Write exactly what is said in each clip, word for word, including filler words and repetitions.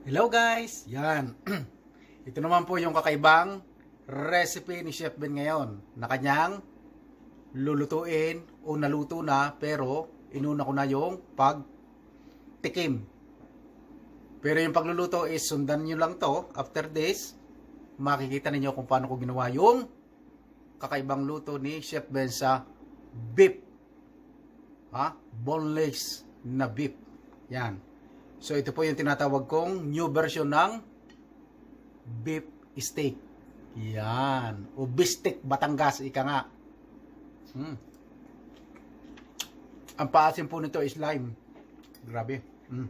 Hello guys! Yan. Ito naman po yung kakaibang recipe ni Chef Ben ngayon na kanyang lulutuin o naluto na pero inuna ko na yung pagtikim. Pero yung pagluluto is sundan nyo lang to. After this, makikita ninyo kung paano ko ginawa yung kakaibang luto ni Chef Ben sa beef. Ha? Boneless na beef. Yan. So ito po yung tinatawag kong new version ng beef steak. Yan. O Bistek, Batangas, ika nga. Hmm. Ang paasim po nito is lime. Grabe. Hmm.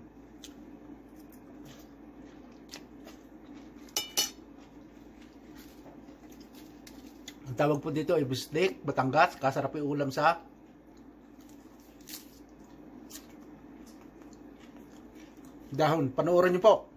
Ang tawag po dito ay Bistek, Batangas. Kasarap yung ulam sa dahon. Panuurin niyo po.